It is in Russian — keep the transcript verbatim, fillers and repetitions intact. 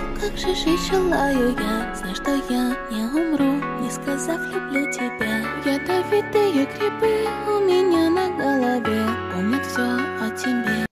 как же жить желаю я. Знай, что я не умру, не сказав люблю тебя. Ядовитые грибы у меня на голове помнят все о тебе.